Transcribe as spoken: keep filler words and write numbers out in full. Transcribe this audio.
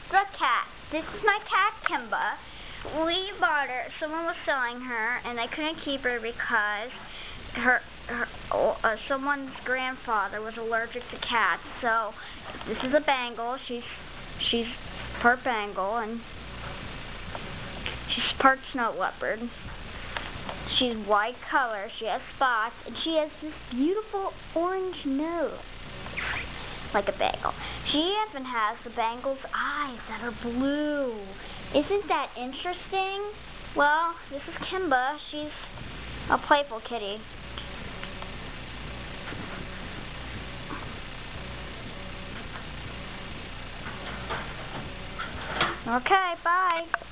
the cat. This is my cat, Kimba. We bought her. Someone was selling her, and they couldn't keep her because her, her uh, someone's grandfather was allergic to cats. So this is a Bengal. She's she's part Bengal, and she's part snow leopard. She's white color. She has spots, and she has this beautiful orange nose, like a Bengal. She even has the Bengal's eyes that are blue. Isn't that interesting? Well, this is Kimba. She's a playful kitty. Okay, bye.